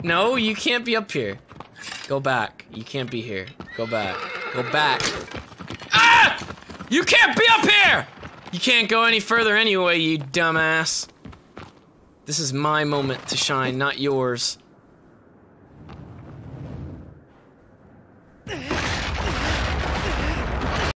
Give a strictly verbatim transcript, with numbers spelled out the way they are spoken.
No, you can't be up here. Go back. You can't be here. Go back. Go back. Ah! You can't be up here! You can't go any further anyway, you dumbass. This is my moment to shine, not yours.